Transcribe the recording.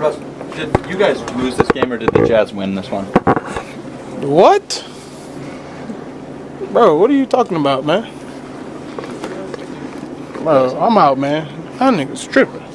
Russ, did you guys lose this game or did the Jazz win this one? What? Bro, what are you talking about, man? Bro, I'm out, man. That nigga's tripping.